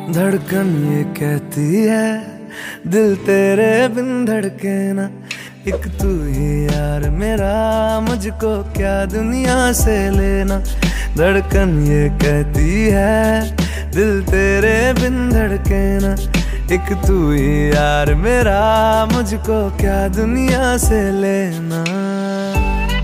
धड़कन ये कहती है दिल तेरे बिन धड़के ना, एक तू ही यार मेरा, मुझको क्या दुनिया से लेना। धड़कन ये कहती है दिल तेरे बिन धड़के ना, एक तू ही यार मेरा, मुझको क्या दुनिया से लेना।